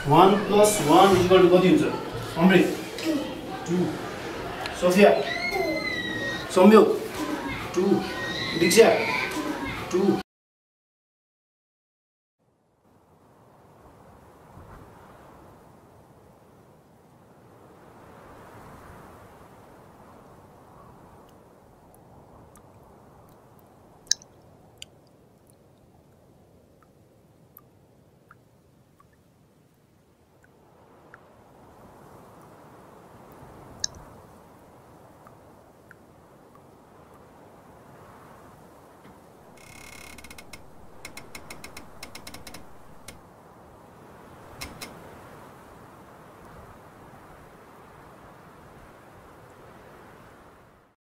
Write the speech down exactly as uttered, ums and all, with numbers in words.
one plus one is equal to कति हुन्छ? Amrit two. Sophia Saumyo two. Diksha two.